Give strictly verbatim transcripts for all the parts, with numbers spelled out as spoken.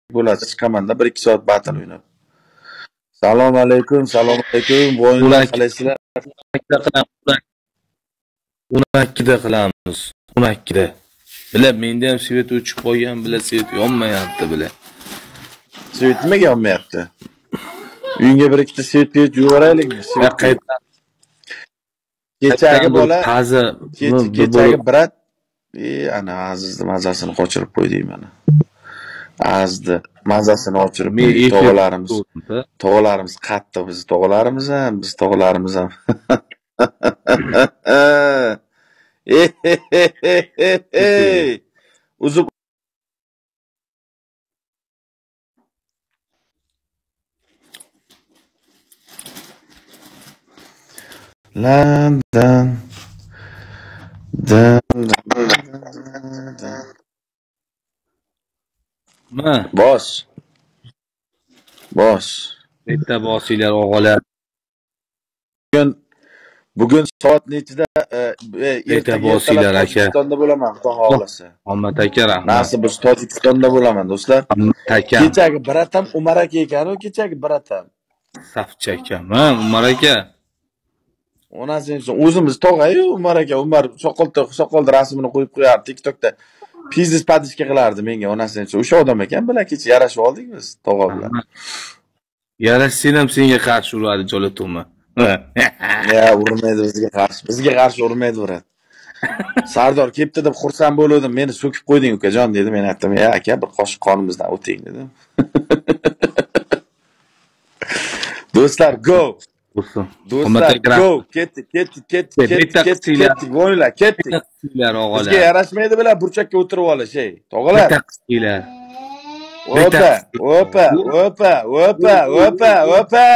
bo'ladi. Chiqaman-da bir ikki soat battle o'ynab. Assalomu alaykum, assalomu alaykum. Bo'yinlar qalasizlar? o'n ikkida qilamiz. o'n ikkida. Bila menda ham svet o'chib qolgan, bila svet yonmayapti, bila. Svet nimaga yonmayapti? Uyingga bir ikkita svet pech yuboraylikmi? Kechagi bola, taza, kechagi brat, e ana Azizni mazasini qochirib qo'ydik mana. Azizni mazasini ochirib qo'ydik tog'alarimiz. Tog'alarimiz qattiq, biz tog'alarimiz ham, biz tog'alarimiz ham. Uzib London dan Ma, boss. Boss. Bitta bossinglar o'g'alar. Bugun bugun soat nechida erta bossinglar aka. Tojikistonda bo'laman, xudo xolasa. Ahmad aka rahmat. Nasib biz Tojikistonda bo'laman, do'stlar. Aka. Kechagi bratam Umar aka ekan, u kechagi bratam. Safchi aka. Ha, Umar aka. Onasining o'zimiz tog'ayu Umar aka, Umar soqolda soqolda rasmini qo'yib qo'yardi TikTokda. Pizis padishka qilardi menga onasining. O'sha odam ekan, bilan kecha yarashib oldik biz tog'a bilan. Yarashsang ham senga qarshi uradi jo'latuma. Ya, urmaydi bizga qarshi. Bizga qarshi urmaydi urat. Sardor kelibdi deb xursand bo'ldim. Meni so'kib qo'yding ukajon dedi. Men aytdim, "Ya aka, bir qoshiq qonimizdan o'ting" dedim. Do'stlar, go. Do'stlar, go. Ketdik, ketdik, ketdik, ketdik, ketdik, ketdik. O'yinlar, ketdik. Bizga yarashmaydi bilan burchakka o'tirib olish, ey. Tog'alar. Taqsiylar. Opa, opa, opa, opa, opa, opa.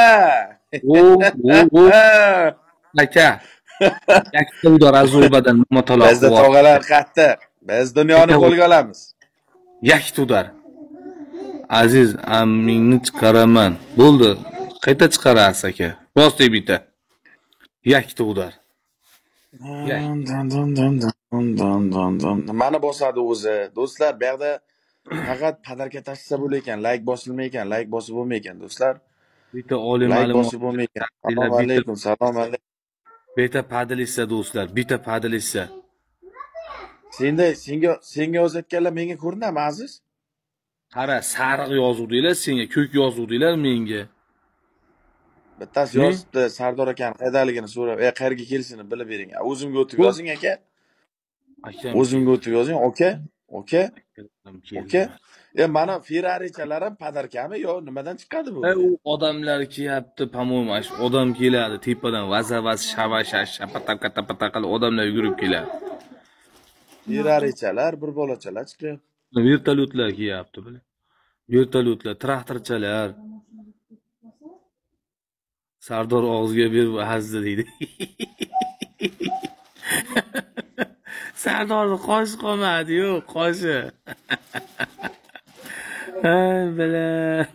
Aka. Yakta udar azubadan motaloq. Bizda tog'alar qattiq. Biz dunyoni qo'lga olamiz. Yakta udar. Aziz ammingni chiqaraman. Bo'ldi. Qayta chiqarasiz aka. Bosdi bitta. Yakta udar. Mana bosadi o'zi. Do'stlar, bu yerda faqat padarka tashsa bo'lar ekan, like bosilmay ekan, like bosib bo'lmay ekan, do'stlar. Bitta oliy like bosib bo'lmay ekan. Assalomu alaykum, salom alaykum. Bitta padilissa do'stlar, bitta padilissa. Senda senga senga yozayotganlar menga ko'rinadimi, Aziz? Qara, sariq yozuvdinglar, senga ko'k yozuvdinglar menga. Bittasi yozibdi, Sardor akani qaydaligini so'rab, "Ey, qayerga kelishini bilib bering." O'zimga o'tib yozing aka. O'zimga o'tib yozing, oka. Oka. Oka. E mana Ferrarichalar ham padarkami yo nimadan chiqadi bu? E u odamlar kelyapti, по-моему, shu odam keladi tepadan vazavas shava-shash shapata-patapata odamlar yugurib keladi. Ferrarichalar, bir bolachalar chiqyapti. Vertolyotlar kelyapti, bila. Vertolyotlar, traktorchalar. Sardor og'ziga berib hazzi deydi. Sardorni qoshi qolmadi, yo'q, qoshi. Ay, bilan.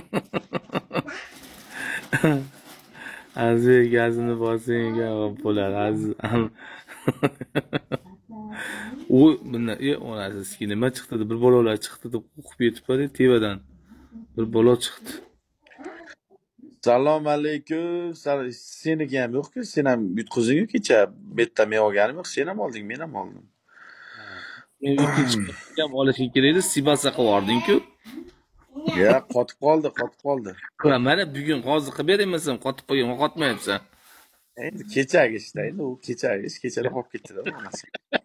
Aziz gazini bosinga bo'lar, aziz. U bunda e onasi nima chiqdi? Bir bolalar chiqdi deb o'qib yetibdi tevadan. Bir bola chiqdi. Assalomu alaykum. Seniki ham yo'q-ku, sen ham yutqizing-ku kecha. Bitta men olganim yo'q, sen ham olding, men ham oldim. Men ikkinchi ham olishga kerak edi, sibasa qilib yording-ku. Ya, qotib qoldi, qotib qoldi. Mana bugun hozir qilib bermaysan, qotib qo'ygan, qotmayapsan. Endi kechagi ishda, endi u kechagi ish, kechada qolib ketdi-da onasi.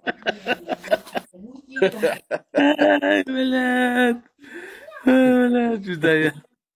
Ay, bilan. Bilan juda ya.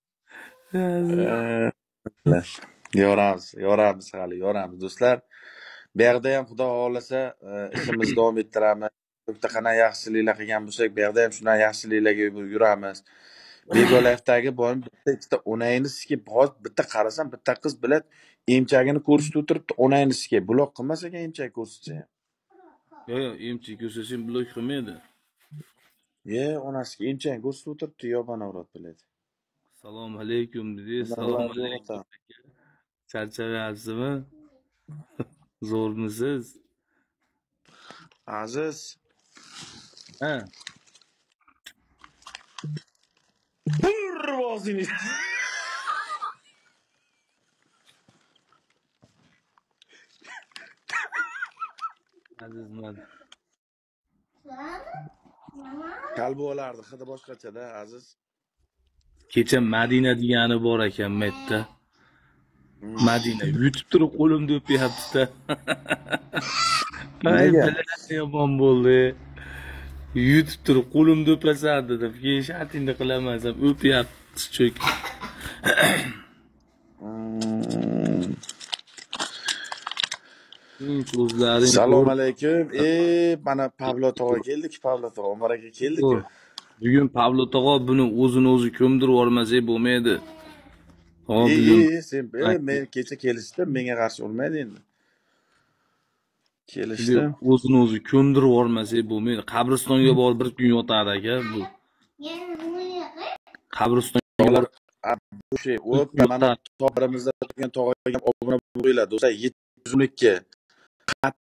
Yoramiz, yoramiz hali, yoramiz do'stlar. Bu yerda ham xudo xolasa ishimizni davom ettiramiz. Bitta qana yaxshiliklar qilgan bo'lsak, bu yerda ham shunday yaxshiliklarga yuramiz. Begolafdagi boyim bitta ikkita onayni sikib, hozir bitta qarasam, bitta qiz bilan emchagini ko'rsatib o'tiribdi, onayni sikib. Blok qilmas ekan emchak ko'rsatsa ham. Yo'q, yo'q, emchak ko'rsatsa blok qilmaydi. Ye, onasiga emchagini ko'rsatib o'tiribdi, yobana avrat biladi. Assalomu alaykum dedi. Assalomu alaykum. Charchayapsizmi? Zo'rmisiz? Aziz. Ha. og'zingni. Azizman. Qalbi olardi, hidi boshqacha-da, Aziz. Kecha Madina degani bor ekan metda. Madina yutib turib qo'limni o'pyapti-da. Ay, bilash yomon bo'ldi. Yutib turib qo'limni o'pasan dedim. Keyin shartingni qilaman deb o'pyapti cho'k. So'zlaring. Assalomu alaykum. Ey, mana Pablo tog'a keldik, Pablo tog'a, Umar aka keldik-ku. Bugun Pablo tog'a buni o'zini o'zi ko'mdirib olmasak bo'lmaydi. Hop, Ey, sen men kecha kelishdim, menga qarshi urmaydi endi. Kelishdim. O'zini o'zi ko'mdirib olmasak bo'lmaydi. Qabristonga borib bir kun yotar aka bu. Qabristonga borib bu şey o'pda mana to'g'rimizda turgan tog'aga obuna bo'linglar do'stlar, yetti yuz o'n ikki